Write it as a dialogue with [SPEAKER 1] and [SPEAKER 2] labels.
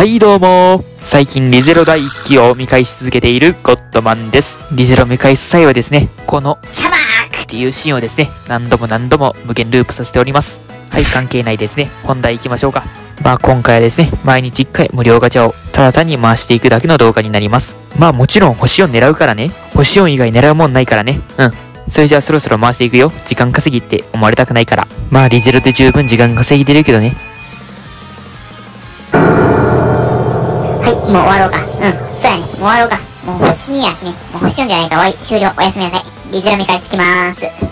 [SPEAKER 1] はいどうも最近リゼロ第1期を見返し続けているゴッドマンです。リゼロ見返す際はですね、このシャバークっていうシーンをですね、何度も無限ループさせております。はい、関係ないですね。本題行きましょうか。まあ今回はですね、毎日1回無料ガチャをただ単に回していくだけの動画になります。まあもちろん星4狙うからね。星4以外狙うもんないからね。それじゃあそろそろ回していくよ。時間稼ぎって思われたくないから。まあリゼロで十分時間稼ぎてるけどね。
[SPEAKER 2] はい、もう終わろうか。そうやね。もう終わろうか。もう星2やしね。もう星4じゃないか。終わり。終了。おやすみなさい。リゼロ見返してきまーす。